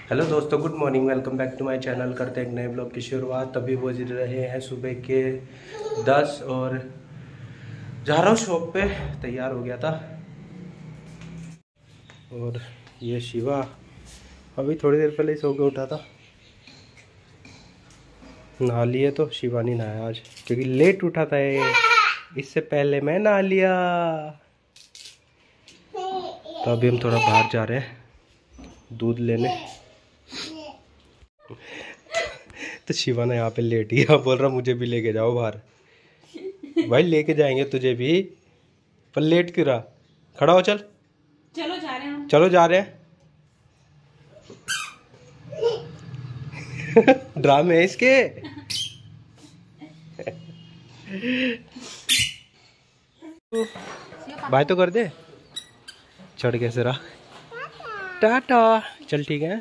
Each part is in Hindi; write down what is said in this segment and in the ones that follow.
हेलो दोस्तों, good morning. Welcome back to my channel. करते हैं एक नए ब्लॉग की शुरुआत। अभी बज रहे हैं सुबह के 10 और जा रहा हूँ शॉप पे। तैयार हो गया था। और ये शिवा अभी थोड़ी देर पहले ही सो के उठा था। नहा लिए तो शिवा नहीं नहाया आज क्योंकि लेट उठा था ये। इससे पहले मैं नहा लिया। तो अभी हम थोड़ा बाहर जा रहे हैं दूध लेने। तो शिवा ने यहाँ पे लेट गया, बोल रहा मुझे भी लेके जाओ बाहर। भाई लेके जाएंगे तुझे भी, पर लेट क्यों रहा? खड़ा हो, चल। चलो जा रहे हैं। चलो जा रहे हैं। ड्रामे है इसके। बाय तो कर दे। चढ़ कैसे रहा? टाटा। चल ठीक है।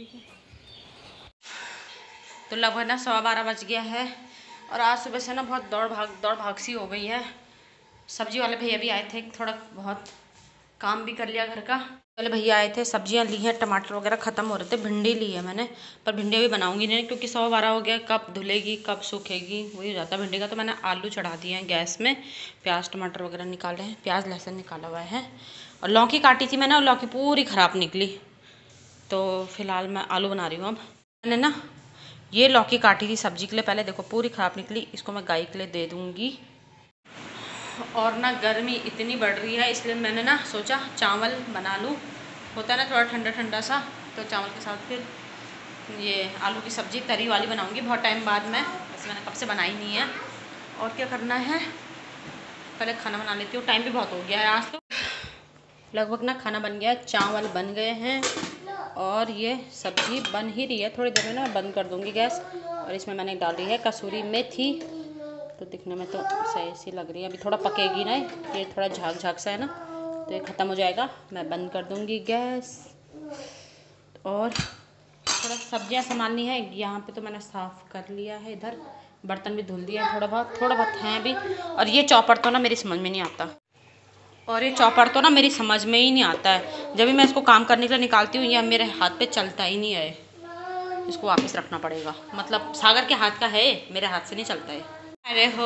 तो लगभग ना 12:15 बज गया है और आज सुबह से ना बहुत दौड़ भाग सी हो गई है। सब्जी वाले भैया भी आए थे, थोड़ा बहुत काम भी कर लिया घर का। पहले भैया आए थे, सब्जियां ली हैं, टमाटर वगैरह ख़त्म हो रहे थे। भिंडी ली है मैंने, पर भिंडी भी बनाऊंगी नहीं क्योंकि 12:15 हो गया। कब धुलेगी कब सूखेगी वही हो जाता है भिंडी का। तो मैंने आलू चढ़ा दिए हैं गैस में, प्याज टमाटर वगैरह निकाले हैं, प्याज लहसुन निकाला हुआ है। और लौकी काटी थी मैंने और लौकी पूरी ख़राब निकली। तो फिलहाल मैं आलू बना रही हूँ। अब मैंने ना ये लौकी काटी थी सब्जी के लिए, पहले देखो पूरी ख़राब निकली। इसको मैं गाय के लिए दे दूँगी। और ना गर्मी इतनी बढ़ रही है इसलिए मैंने ना सोचा चावल बना लूँ। होता है ना थोड़ा ठंडा ठंडा सा, तो चावल के साथ फिर ये आलू की सब्ज़ी तरी वाली बनाऊँगी बहुत टाइम बाद में। वैसे मैंने कब से बनाई नहीं है। और क्या करना है, पहले खाना बना लेती हूँ, टाइम भी बहुत हो गया है आज। तो लगभग ना खाना बन गया है, चावल बन गए हैं और ये सब्ज़ी बन ही रही है। थोड़ी देर में ना बंद कर दूँगी गैस। और इसमें मैंने डाल दी है कसूरी मेथी। तो दिखने में तो सही सी लग रही है। अभी थोड़ा पकेगी ना, ये थोड़ा झाग झाग सा है ना, तो ये ख़त्म हो जाएगा, मैं बंद कर दूँगी गैस। और थोड़ा सब्जियां संभालनी है। यहाँ पे तो मैंने साफ़ कर लिया है, इधर बर्तन भी धुल दिया है, थोड़ा बहुत हैं अभी। और ये चॉपर तो ना मेरी समझ में नहीं आता, और ये चॉपर तो ना मेरी समझ में ही नहीं आता है। जब भी मैं इसको काम करने के लिए निकालती हूँ या मेरे हाथ पे चलता ही नहीं है। इसको वापस रखना पड़ेगा, मतलब सागर के हाथ का है, मेरे हाथ से नहीं चलता है। अरे हो,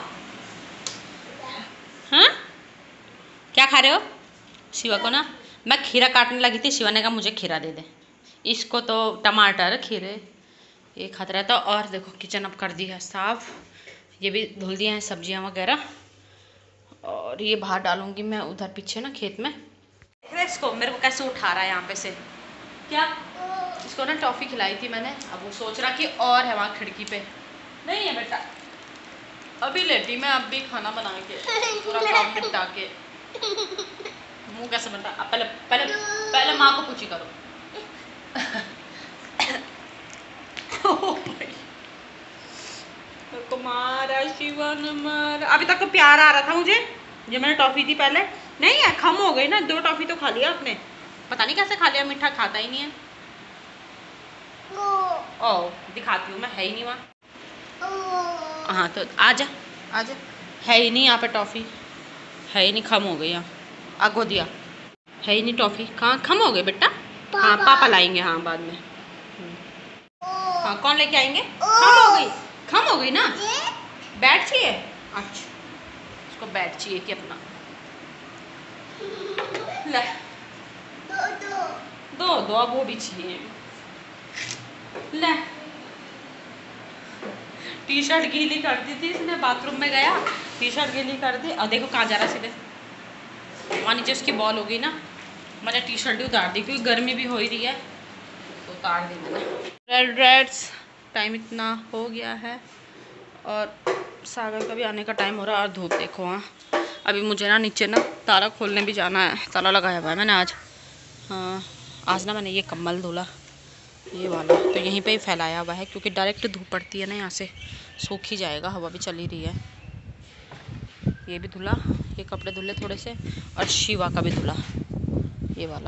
हाँ क्या खा रहे हो? शिवा को ना मैं खीरा काटने लगी थी, शिवा ने कहा मुझे खीरा दे दे। इसको तो टमाटर खीरे ये खाता रहता। और देखो किचन अब कर दी है साफ़, ये भी धुल दिए हैं सब्जियां वगैरह। और ये बाहर डालूंगी मैं उधर पीछे ना खेत में। इसको मेरे को कैसे उठा रहा है यहाँ पे से, क्या इसको ना टॉफ़ी खिलाई थी मैंने। अब वो सोच रहा कि और है वहाँ खिड़की पे। नहीं है बेटा, अभी लेटी मैं, अब भी खाना बना के पूरा काम निपटा के। मुँह कैसे बनता है? पहले पहले पहले माँ को पूछी करो। को मारा शिवा ने मारा। अभी तक तो प्यार आ रहा था मुझे, जो मैंने टॉफ़ी दी पहले। नहीं है, कम हो गई ना, 2 टॉफ़ी तो खा लिया आपने, पता नहीं कैसे खा लिया, मीठा खाता ही नहीं है। ओ दिखाती हूँ मैं, है ही नहीं वहाँ। हाँ तो आजा आजा, है ही नहीं यहाँ पे टॉफ़ी, है ही नहीं, खम हो गई यहाँ। आगो दिया, है ही नहीं टॉफ़ी, कहाँ खम हो गई बेटा? हाँ पापा लाएंगे, हाँ बाद में। हाँ कौन लेके आएंगे? खम हो गई, खम हो गई ना। बैट चाहिए? अच्छा उसको बैट चाहिए कि अपना ले दो दो, अब वो भी चाहिए। ले टी शर्ट गीली कर दी थी इसने, बाथरूम में गया टी शर्ट गीली कर दी। और देखो कहाँ जा रहा सीधे, वहाँ नीचे उसकी बॉल हो गई ना, मैंने टी शर्ट ही उतार दी क्योंकि गर्मी भी हो ही रही है, तो उतार दी मैंने। रेड्स टाइम इतना हो गया है और सागर का भी आने का टाइम हो रहा है। और धूप देखो वहाँ। अभी मुझे ना नीचे ना ताला खोलने भी जाना है, ताला लगाया हुआ है मैंने आज। हाँ आज ना मैंने ये कम्बल धुला, ये वाला तो यहीं पे ही फैलाया हुआ है क्योंकि डायरेक्ट धूप पड़ती है ना यहाँ से, सूख ही जाएगा, हवा भी चली रही है। ये भी धुला, ये कपड़े धुले थोड़े से, और शिवा का भी धुला, ये वाला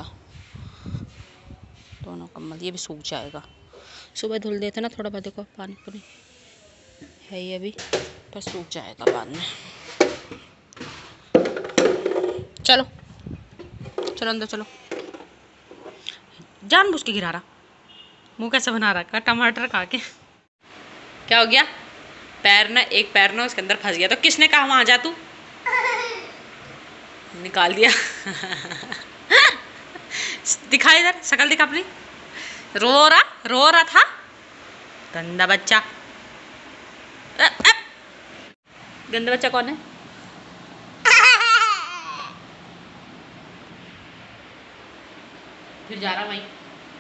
दोनों कम्बल, ये भी सूख जाएगा। सुबह धुल देते ना थोड़ा बहुत, देखो पानी पुनी है ये अभी, पर सूख जाएगा बाद में। चलो चलो अंदर चलो, जानबूझ के गिरा रहा। मुंह कैसे बना रखा टमाटर खा के। क्या हो गया? पैर ना, एक पैर ना उसके अंदर फंस गया। तो किसने कहा वहां जा तू? निकाल दिया। दिखा इधर, शकल दिखा अपनी। रो रहा था गंदा बच्चा। गंदा बच्चा कौन है? फिर जा रहा वहीं।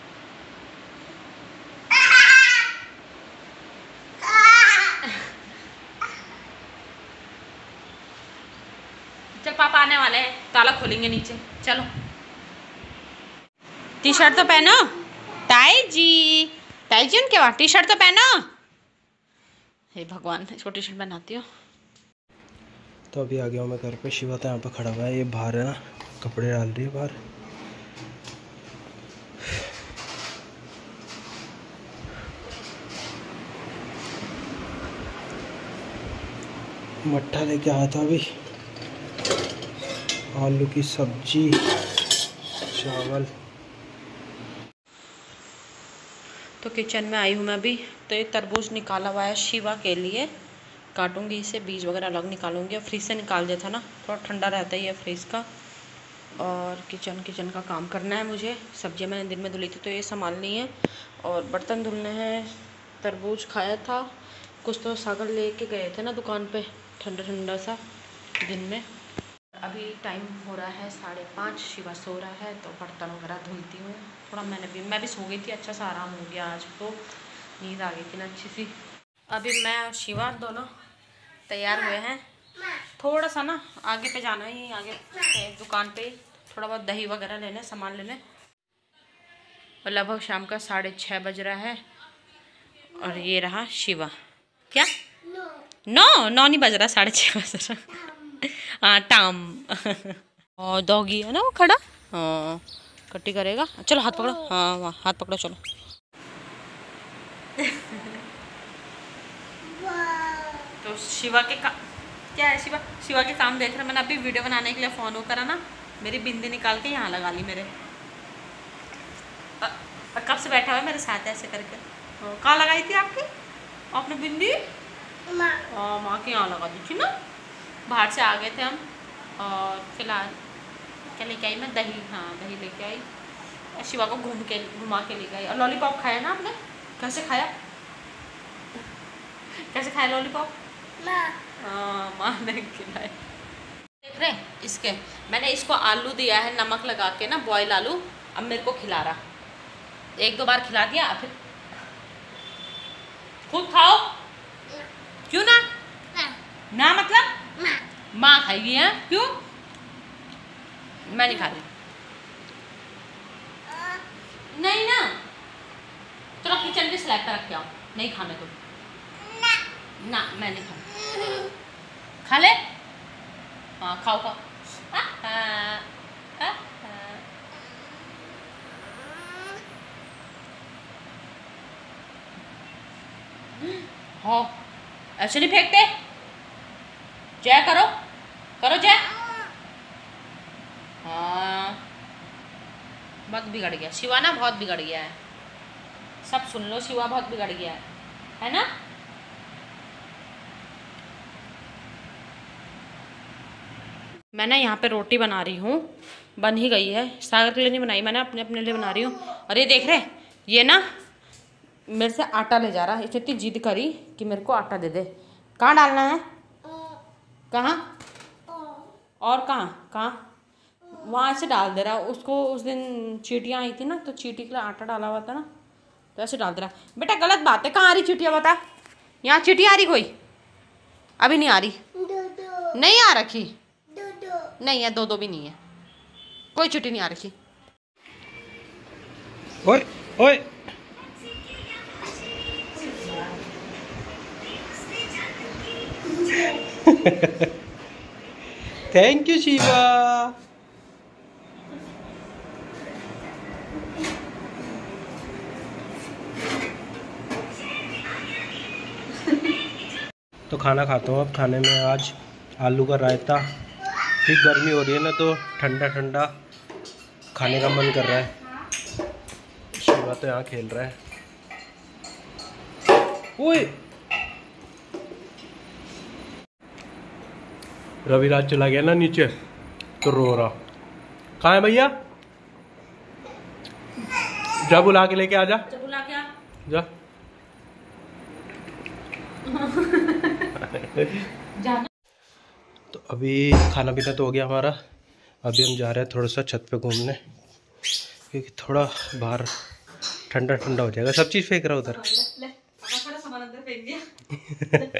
चल पापा आने वाले हैं, ताला खोलेंगे नीचे। चलो टी शर्ट तो पहनो। ताई जी उनके वहाँ टी शर्ट तो पहनो। हे भगवान, इसको टी शर्ट पहनाती हूँ। तो अभी आ गया हूँ मैं घर पे। शिवा तो यहाँ पे खड़ा हुआ है, ये बाहर है ना, कपड़े डाल रही है बाहर। मट्ठा लेके आया था अभी, आलू की सब्जी, चावल। तो किचन में आई हूँ मैं अभी। तो ये तरबूज निकाला हुआ है शिवा के लिए, काटूंगी इसे, बीज वगैरह अलग निकालूंगी। और फ्रिज से निकाल दिया था ना, थोड़ा ठंडा रहता है ये फ्रिज का। और किचन का काम करना है मुझे। सब्जियां मैंने दिन में धुली थी तो ये संभालनी है, और बर्तन धुलने हैं। तरबूज खाया था, कुछ तो सागर लेके गए थे ना दुकान पे, ठंडा सा दिन में। अभी टाइम हो रहा है 5:30, शिवा सो रहा है तो बर्तन वगैरह धुलती हूँ। थोड़ा मैं भी सो गई थी, अच्छा सा आराम हो गया आज, तो नींद आ गई थी ना अच्छी सी। अभी मैं और शिवा दोनों तैयार हुए हैं। थोड़ा सा ना आगे पे जाना ही, आगे दुकान पे थोड़ा बहुत दही वगैरह लेने, सामान लेने। और लगभग शाम का 6:30 बज रहा है। और ये रहा शिवा। क्या? नौ नहीं बज रहा, 6:30 बज रहा। हाँ टाम। और डॉगी है ना वो खड़ा, हाँ कट्टी करेगा। चलो हाथ पकड़ो, हाँ वहाँ हाथ पकड़ो, चलो। तो शिवा के क्या है, शिवा के काम देख रहे। मैंने अभी वीडियो बनाने के लिए फ़ोन वो करा ना, मेरी बिंदी निकाल के यहाँ लगा ली मेरे। कब से बैठा हुआ है मेरे साथ ऐसे करके। कहाँ लगाई थी आपने बिंदी? माँ के यहाँ लगा दी थी ना। बाहर से आ गए थे हम, और फिलहाल क्या लेके आई मैं? दही। हाँ दही लेके आई, और शिवा को घुमा के लेके आई। और लॉलीपॉप खाया ना आपने? कैसे खाया लॉलीपॉप? माँ ने खिलाए। देख रहे इसके, मैंने इसको आलू दिया है नमक लगा के ना, बॉयल आलू। अब मेरे को खिला रहा, 1-2 बार खिला दिया, फिर खुद खाओ। क्यों ना? ना मतलब माँ खाएगी है, क्यों? मैं नहीं खा रही। नहीं ना, चलो किचन के स्लैब पे रख के आओ। नहीं खाने तो ना, मैं नहीं खाना। खा ले, हाँ खाओ। हाँ ऐसे नहीं फेंकते। जय करो जय। हाँ बहुत बिगड़ गया शिवा ना, बहुत बिगड़ गया है। सब सुन लो, शिवा बहुत बिगड़ गया है ना? मैं ना यहाँ पे रोटी बना रही हूँ, बन ही गई है। सागर के लिए नहीं बनाई मैंने, अपने लिए बना रही हूँ। और ये देख रहे, ये ना मेरे से आटा ले जा रहा है। इसे इतनी जिद करी कि मेरे को आटा दे दे। कहाँ डालना है? कहाँ? और कहाँ? वहाँ से डाल दे रहा। उसको उस दिन चींटियाँ आई थी ना, तो चींटी के लिए आटा डाला हुआ था ना, तो ऐसे डाल दे रहा। बेटा गलत बात है। कहाँ आ रही चींटियाँ बता? यहाँ चींटियाँ आ रही कोई? अभी नहीं आ रही। नहीं आ रखी? नहीं है, 2 भी नहीं है, कोई चींटी नहीं आ रखी। ओए थैंक यू शिवा। तो खाना खाता हूँ अब। खाने में आज आलू का रायता। ठीक गर्मी हो रही है ना, तो ठंडा खाने का मन कर रहा है। शिवा तो यहाँ खेल रहा है। ओए रविराज चला गया ना नीचे तो रो रहा। कहाँ है भैया? जा बुला के लेके आ जा। बुला के आ जा। तो अभी खाना पीना तो हो गया हमारा। अभी हम जा रहे हैं थोड़ा सा छत पे घूमने, क्योंकि थोड़ा बाहर ठंडा ठंडा हो जाएगा। सब चीज़ फेंक रहा उधर। सामान अंदर फेंक दिया।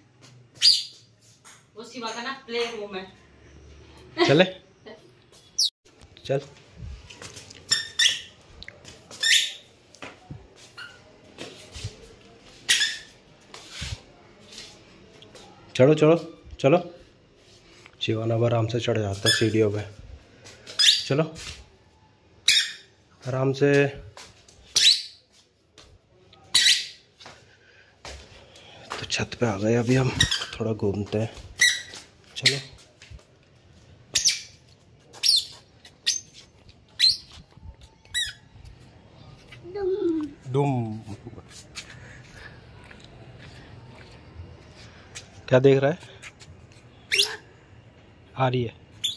वो शिवा का ना प्ले रूम है। चले चल। चलो चलो चलो। शिवाना अब आराम से चढ़ जाता है सीढ़ियों पे। चलो आराम से। तो छत पे आ गए अभी हम, थोड़ा घूमते हैं। चलो डूम। क्या देख रहा है? आ रही है।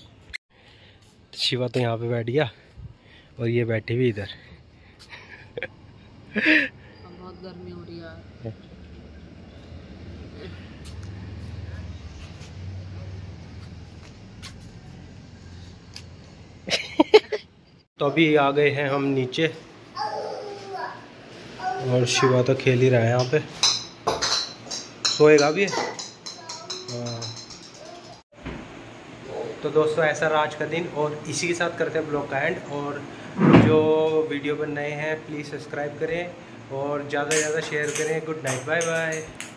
शिवा तो यहाँ पे बैठ गया और ये बैठी भी इधर। बहुत गर्मी हो रही है। तो अभी आ गए हैं हम नीचे और शिवा तो खेल ही रहा है यहाँ पे। सोएगा भी। हाँ। तो दोस्तों ऐसा रहा आज का दिन, और इसी के साथ करते हैं ब्लॉग का एंड। और जो वीडियो पर नए हैं प्लीज़ सब्सक्राइब करें और ज़्यादा से ज़्यादा शेयर करें। Good night, bye bye.